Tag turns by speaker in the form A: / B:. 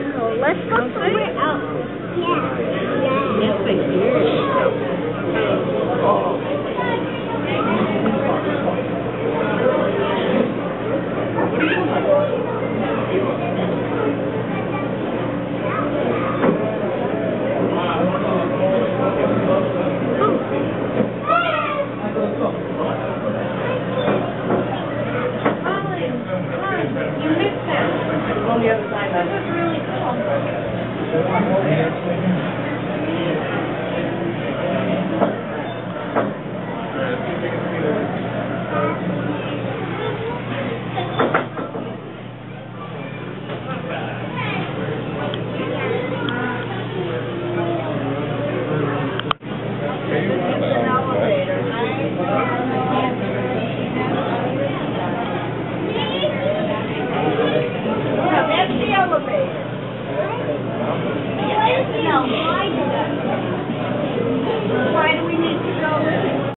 A: So let's go somewhere else. Yeah.
B: Yes, they do. On the other side, that was really cool.
A: No.